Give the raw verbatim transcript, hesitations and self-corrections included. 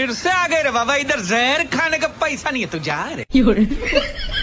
फिर से आ गए रे बाबा, इधर जहर खाने का पैसा नहीं है, तू जा रे।